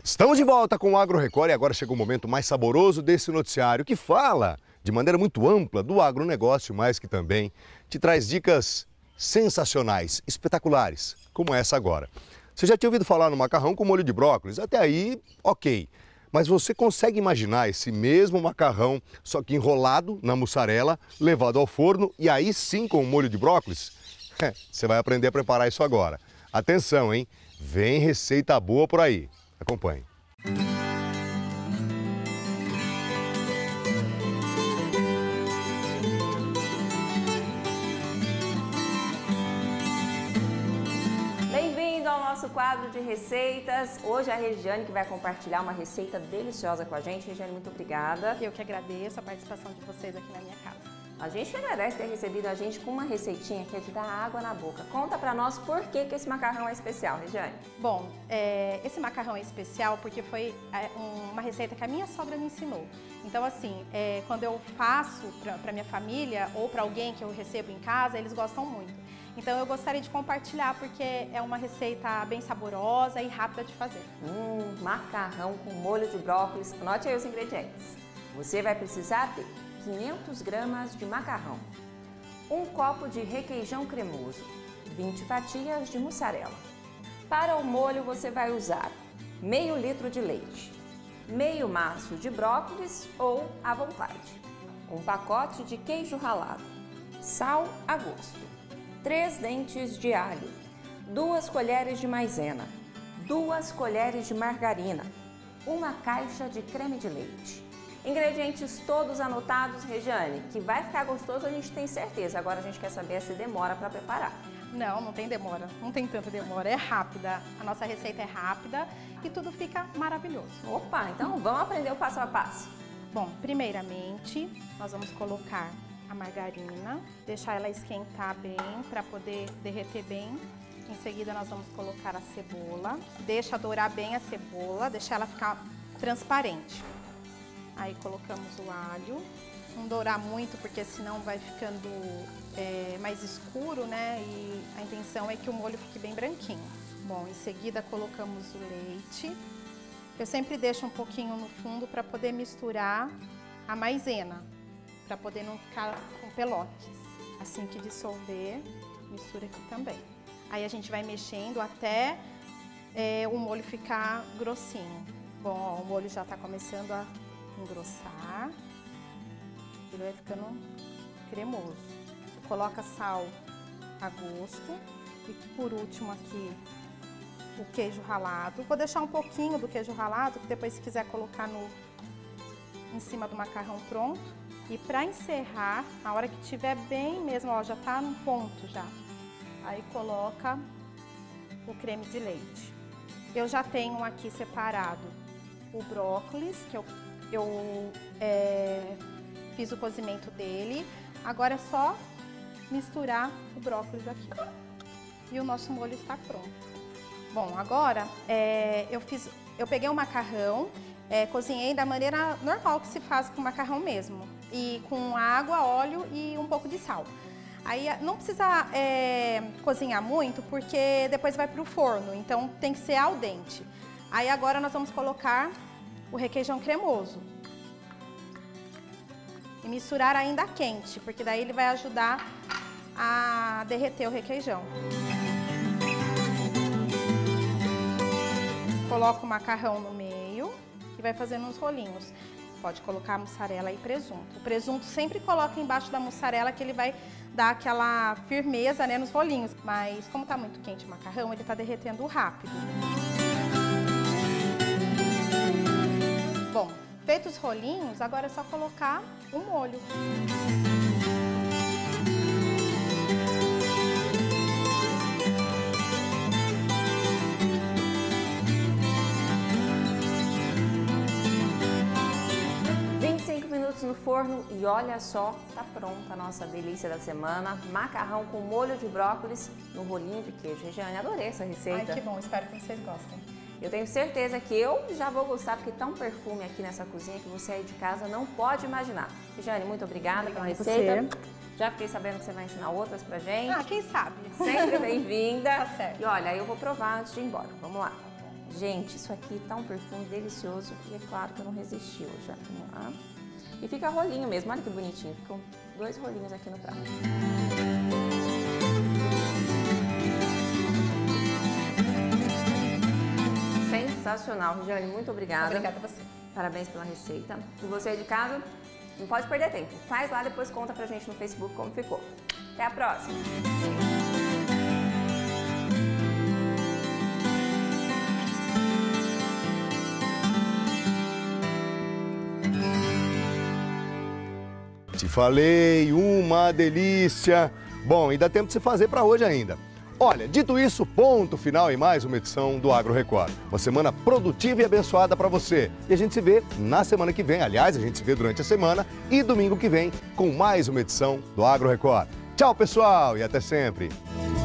Estamos de volta com o Agro Record e agora chegou o momento mais saboroso desse noticiário que fala de maneira muito ampla do agronegócio, mas que também te traz dicas sensacionais, espetaculares, como essa agora. Você já tinha ouvido falar no macarrão com molho de brócolis? Até aí, ok. Mas você consegue imaginar esse mesmo macarrão, só que enrolado na mussarela, levado ao forno e aí sim com o molho de brócolis? Você vai aprender a preparar isso agora. Atenção, hein? Vem receita boa por aí. Acompanhe. Bem-vindo ao nosso quadro de receitas. Hoje é a Regiane que vai compartilhar uma receita deliciosa com a gente. Regiane, muito obrigada. Eu que agradeço a participação de vocês aqui na minha casa. A gente agradece ter recebido a gente com uma receitinha que é de dar água na boca. Conta pra nós por que esse macarrão é especial, Regiane. Bom, esse macarrão é especial porque foi uma receita que a minha sogra me ensinou. Então, assim, quando eu faço pra minha família ou pra alguém que eu recebo em casa, eles gostam muito. Então, eu gostaria de compartilhar porque é uma receita bem saborosa e rápida de fazer. Macarrão com molho de brócolis. Anote aí os ingredientes. Você vai precisar de 500 gramas de macarrão, 1 copo de requeijão cremoso, 20 fatias de mussarela. Para o molho você vai usar meio litro de leite, meio maço de brócolis ou à vontade, um pacote de queijo ralado, sal a gosto, 3 dentes de alho, 2 colheres de maisena, 2 colheres de margarina, uma caixa de creme de leite. Ingredientes todos anotados, Regiane, que vai ficar gostoso, a gente tem certeza. Agora a gente quer saber se demora para preparar. Não tem demora, não tem tanta demora, é rápida. A nossa receita é rápida e tudo fica maravilhoso. Opa, então vamos aprender o passo a passo. Bom, primeiramente nós vamos colocar a margarina, deixar ela esquentar bem para poder derreter bem. Em seguida nós vamos colocar a cebola, deixa dourar bem a cebola, deixar ela ficar transparente. Aí colocamos o alho, não dourar muito porque senão vai ficando mais escuro, né? E a intenção é que o molho fique bem branquinho. Bom, em seguida colocamos o leite. Eu sempre deixo um pouquinho no fundo para poder misturar a maisena, para poder não ficar com pelotes. Assim que dissolver, mistura aqui também. Aí a gente vai mexendo até o molho ficar grossinho. Bom, ó, o molho já está começando a engrossar, ele vai ficando cremoso. Coloca sal a gosto e por último aqui o queijo ralado. Vou deixar um pouquinho do queijo ralado, que depois se quiser colocar em cima do macarrão pronto. E para encerrar, na hora que tiver bem mesmo, ó, já tá no ponto já. Aí coloca o creme de leite. Eu já tenho aqui separado o brócolis, que eu fiz o cozimento dele. Agora é só misturar o brócolis aqui. E o nosso molho está pronto. Bom, agora eu peguei o macarrão, cozinhei da maneira normal que se faz com o macarrão mesmo. E com água, óleo e um pouco de sal. Aí não precisa cozinhar muito porque depois vai para o forno, então tem que ser al dente. Aí agora nós vamos colocar o requeijão cremoso e misturar ainda quente, porque daí ele vai ajudar a derreter o requeijão. Coloca o macarrão no meio e vai fazendo uns rolinhos. Pode colocar mussarela e presunto. O presunto sempre coloca embaixo da mussarela que ele vai dar aquela firmeza, né, nos rolinhos. Mas como tá muito quente o macarrão, ele tá derretendo rápido. Bom, feitos os rolinhos, agora é só colocar o molho. No forno e olha só, tá pronta a nossa delícia da semana, macarrão com molho de brócolis no rolinho de queijo. Regiane, adorei essa receita. Ai, que bom, espero que vocês gostem. Eu tenho certeza que eu já vou gostar, porque tá um perfume aqui nessa cozinha que você aí de casa não pode imaginar. Regiane, muito obrigada pela receita. Já fiquei sabendo que você vai ensinar outras pra gente. Ah, quem sabe? Sempre bem-vinda. Tá certo. E olha, eu vou provar antes de ir embora. Vamos lá. Gente, isso aqui tá um perfume delicioso e é claro que eu não resisti hoje. Vamos lá. E fica rolinho mesmo, olha que bonitinho. Ficam 2 rolinhos aqui no prato. Sensacional, Regiane, muito obrigada. Obrigada a você. Parabéns pela receita. E você aí de casa, não pode perder tempo. Faz lá, depois conta pra gente no Facebook como ficou. Até a próxima! Te falei, uma delícia. Bom, e dá tempo de se fazer para hoje ainda. Olha, dito isso, ponto final em mais uma edição do Agro Record. Uma semana produtiva e abençoada para você. E a gente se vê na semana que vem. Aliás, a gente se vê durante a semana e domingo que vem com mais uma edição do Agro Record. Tchau, pessoal, e até sempre.